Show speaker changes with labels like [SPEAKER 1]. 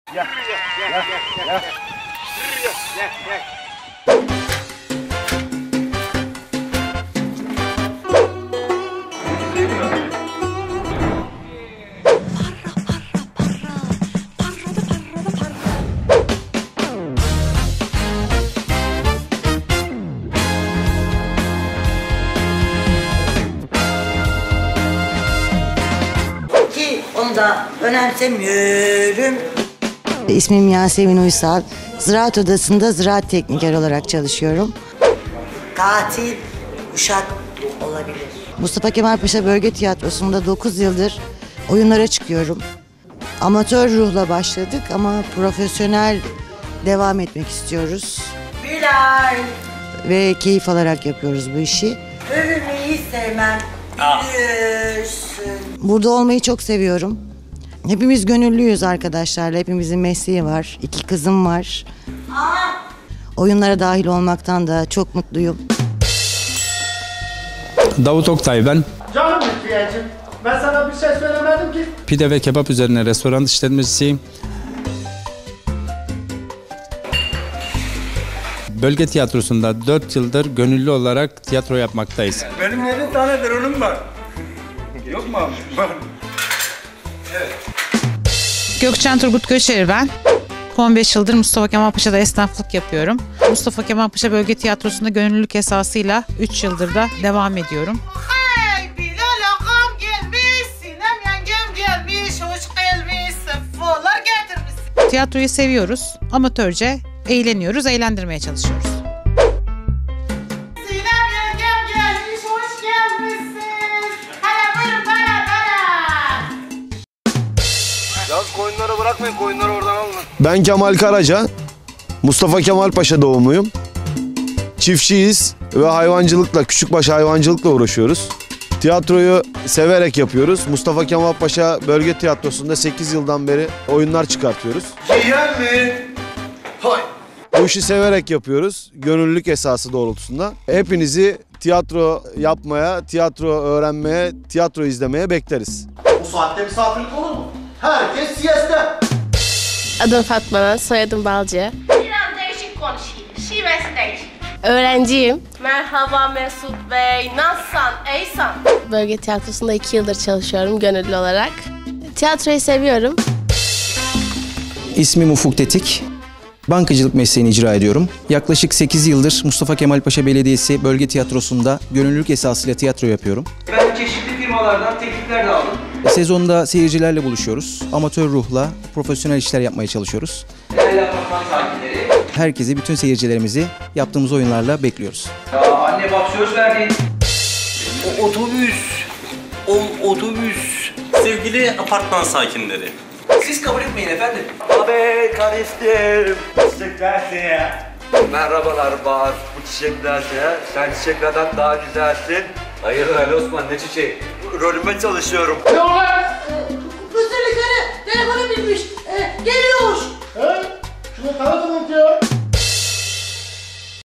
[SPEAKER 1] Gel.
[SPEAKER 2] Ki onu da önemsemiyorum.
[SPEAKER 3] İsmim Yasemin Uysal. Ziraat Odası'nda ziraat tekniker olarak çalışıyorum.
[SPEAKER 2] Katil uşak olabilir.
[SPEAKER 3] Mustafa Kemal Paşa Bölge Tiyatrosu'nda 9 yıldır oyunlara çıkıyorum. Amatör ruhla başladık ama profesyonel devam etmek istiyoruz.
[SPEAKER 2] Bilal.
[SPEAKER 3] Ve keyif alarak yapıyoruz bu işi.
[SPEAKER 2] Övünmeyi sevmem. Biliyorsun.
[SPEAKER 3] Burada olmayı çok seviyorum. Hepimiz gönüllüyüz arkadaşlarla. Hepimizin mesleği var. 2 kızım var. Oyunlara dahil olmaktan da çok mutluyum.
[SPEAKER 4] Davut Oktay ben.
[SPEAKER 1] Canım Lütfiyeciğim, ben sana bir şey söylemedim ki.
[SPEAKER 4] Pide ve kebap üzerine restoran işletmecisiyim. Bölge tiyatrosunda 4 yıldır gönüllü olarak tiyatro yapmaktayız.
[SPEAKER 1] Benim 7 tane drone'um var. Yok mu abi? Var.
[SPEAKER 5] Gökçen Turgut Göçer ben. 15 yıldır Mustafa Kemal Paşa'da esnaflık yapıyorum. Mustafa Kemal Paşa Bölge Tiyatrosu'nda gönüllülük esasıyla 3 yıldır da devam ediyorum.
[SPEAKER 6] Hey Bilal ağam gelmiş, Sinem yengem gelmiş, hoş gelmiş, sefalar getirmiş.
[SPEAKER 5] Tiyatroyu seviyoruz, amatörce eğleniyoruz, eğlendirmeye çalışıyoruz.
[SPEAKER 6] Sinem yengem gelmiş, hoş gelmişsiniz. Hele buyurun bana.
[SPEAKER 1] Yaz koyunları bırakmayın, koyunları oradan alın.
[SPEAKER 7] Ben Kemal Karaca, Mustafa Kemal Paşa doğumluyum. Çiftçiyiz ve hayvancılıkla, küçükbaş hayvancılıkla uğraşıyoruz. Tiyatroyu severek yapıyoruz. Mustafa Kemal Paşa Bölge Tiyatrosu'nda 8 yıldan beri oyunlar çıkartıyoruz.
[SPEAKER 1] Yiyen mi? Hay.
[SPEAKER 7] Bu işi severek yapıyoruz, gönüllülük esası doğrultusunda. Hepinizi tiyatro yapmaya, tiyatro öğrenmeye, tiyatro izlemeye bekleriz.
[SPEAKER 1] Bu saatte misafirlik olur mu? Herkes siesta.
[SPEAKER 8] Adım Fatma, soyadım Balcı.
[SPEAKER 6] Biraz değişik konuşayım, şivesi değişik.
[SPEAKER 8] Öğrenciyim.
[SPEAKER 6] Merhaba Mesut Bey, nasılsın, eysan?
[SPEAKER 8] Bölge Tiyatrosu'nda 2 yıldır çalışıyorum gönüllü olarak. Tiyatroyu seviyorum.
[SPEAKER 9] İsmim Ufuk Tetik. Bankacılık mesleğini icra ediyorum. Yaklaşık 8 yıldır Mustafa Kemal Paşa Belediyesi Bölge Tiyatrosu'nda gönüllülük esasıyla tiyatro yapıyorum.
[SPEAKER 10] Ben çeşitli firmalardan teklifler de aldım.
[SPEAKER 9] Sezonda seyircilerle buluşuyoruz. Amatör ruhla profesyonel işler yapmaya çalışıyoruz.
[SPEAKER 10] Değerli apartman sakinleri.
[SPEAKER 9] Herkesi, bütün seyircilerimizi yaptığımız oyunlarla bekliyoruz.
[SPEAKER 10] Ya anne bak söz verdin.
[SPEAKER 11] Otobüs. Sevgili apartman sakinleri.
[SPEAKER 10] Siz kabul etmeyin efendim.
[SPEAKER 1] Abi karıştım. Çiçeklersin ya.
[SPEAKER 11] Merhabalar Bahar. Bu çiçeklerse ya. Sen çiçeklerden daha güzelsin. Hayırdır Ali Osman, ne çiçeği? Rolüme çalışıyorum.
[SPEAKER 6] Ne ola? Müşterilikleri telefonu bilmiş, geliyor.
[SPEAKER 1] He? Şunu tanıtın ya.